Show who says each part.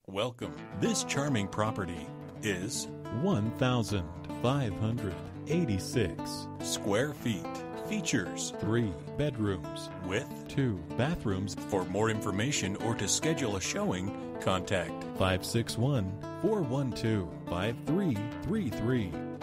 Speaker 1: Welcome. This charming property is
Speaker 2: 1,586
Speaker 1: square feet. Features
Speaker 2: 3 bedrooms
Speaker 1: with
Speaker 2: 2 bathrooms.
Speaker 1: For more information or to schedule a showing, contact
Speaker 2: 561-412-5333.